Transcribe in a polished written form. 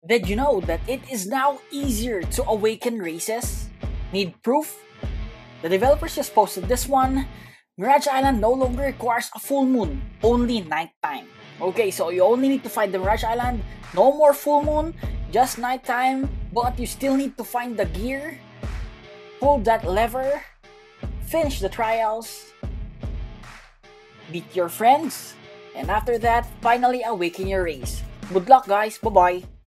Did you know that it is now easier to awaken races? Need proof? The developers just posted this one. Mirage Island no longer requires a full moon, only nighttime. Okay, so you only need to find the Mirage Island, no more full moon, just nighttime, but you still need to find the gear, pull that lever, finish the trials, beat your friends, and after that, finally awaken your race. Good luck guys, bye bye!